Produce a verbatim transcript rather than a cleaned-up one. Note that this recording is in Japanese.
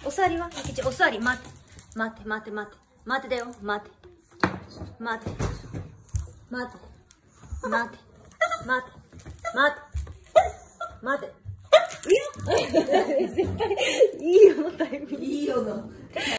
お座りはゆきち、お座り、待って。待って、待って、待って。待ってだよ。待って。待って。待って。待って。待って。待って。待って。いいよタイミング。いいよのタイミング。いいよの。